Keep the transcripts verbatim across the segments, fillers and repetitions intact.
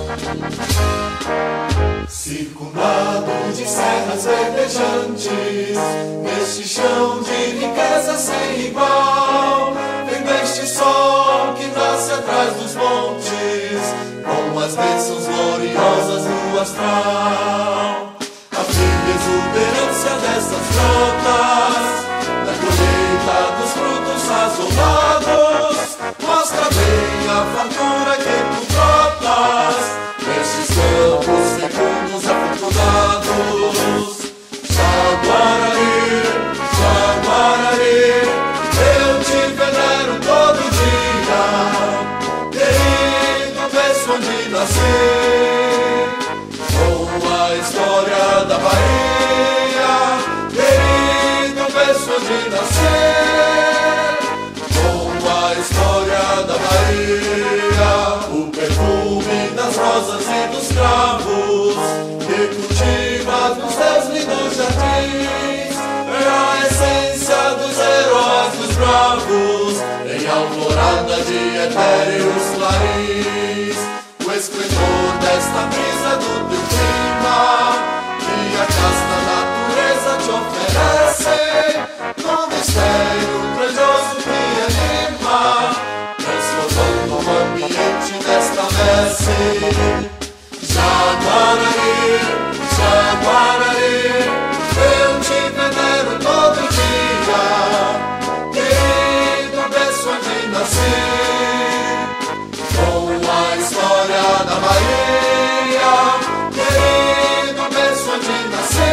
Circundado de serras verdejantes, neste chão de riqueza sem igual, vendo este sol que nasce atrás dos montes, com as bênçãos gloriosas do astral. A firme exuberância dessas brotas, da colheita dos frutos sazonnados, mostra bem a fartura que tu brotas nestes campos fecundos afortunados. Jaguaraí, Jaguaraí, eu te venero todo dia, querido berço onde nasci, com a história da Bahia, querido berço onde nasci, com a história da Bahia. O perfume das rosas e dos cravos que cultivas nos teus lindos jardins é a essência dos heróis, dos bravos, em alvorada de etéreos clarins. O esplendor desta brisa do teu clima que a casta natureza te oferece, no mistério grandioso que anima, transformando o ambiente desta messe. Jaguaraí, Jaguaraí, eu te venero todo dia, querido berço onde nasci, com a história da Bahia, querido berço onde nasci,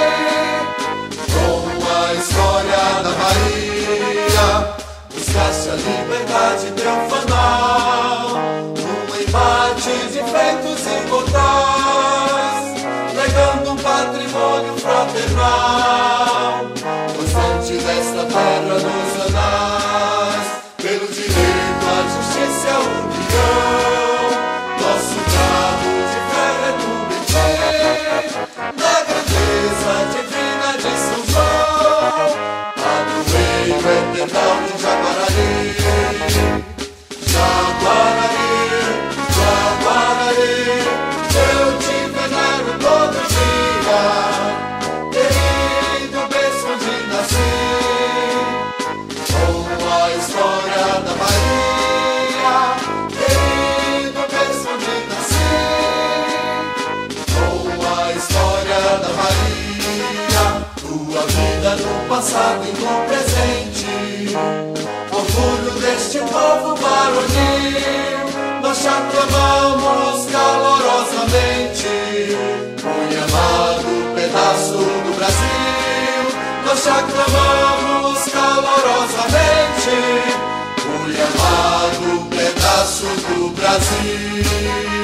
com a história da Bahia. Buscaste a liberdade triunfanal num embate de feitos imortais, legando um patrimônio fraternal, constante desta terra nos anais, pelo direito, a justiça e a união. Nosso bravo de fé é tu, da grandeza divina de São João, padroeiro eternal de Jaguaraí. Jaguaraí, Jaguaraí, eu te venero todo dia, querido berço onde nasci, com a história da Bahia, querido berço onde nasci, com a história da Bahia. Tua vida no passado e no presente, orgulho deste povo varonil, nós te aclamamos calorosamente. Muito amado pedaço do Brasil, nós te aclamamos calorosamente. Muito amado pedaço do Brasil.